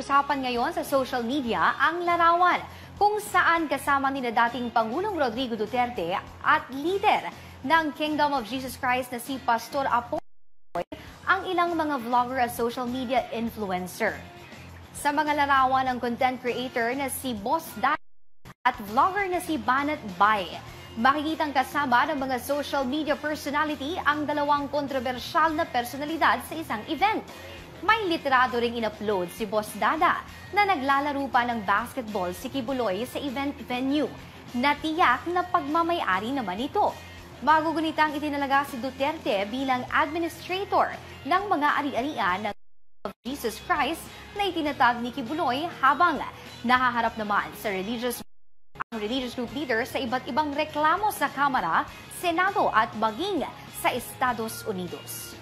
usap-usapan ngayon sa social media ang larawan kung saan kasama nila dating Pangulong Rodrigo Duterte at leader ng Kingdom of Jesus Christ na si Pastor ang ilang mga vlogger at social media influencer. Sa mga larawan ng content creator na si Boss Dad at vlogger na si Banat Bay, makikitang kasama ng mga social media personality ang dalawang kontrobersyal na personalidad sa isang event. May litrado ring in-upload si Boss Dada na naglalaro pa ng basketball si Quiboloy sa event venue. Natiyak na pagmamay-ari naman ito. Magugunitang itinalaga si Duterte bilang administrator ng mga ari-arian ng of Jesus Christ na itinatag ni Quiboloy habang nahaharap naman sa religious group leaders sa iba't ibang reklamo sa Kamara, Senado at maging sa Estados Unidos.